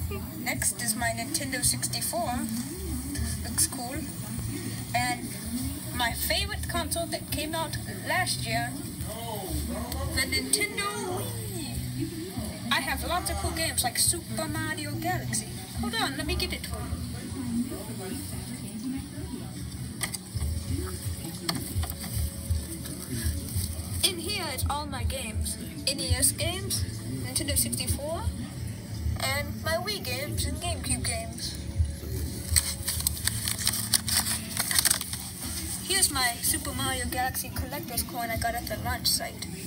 Next is my Nintendo 64. Looks cool. And my favorite console that came out last year, the Nintendo Wii. I have lots of cool games like Super Mario Galaxy. Hold on, let me get it for you. In here is all my games. NES games, Nintendo 64, and my Wii games and GameCube games. Here's my Super Mario Galaxy collector's coin I got at the launch site.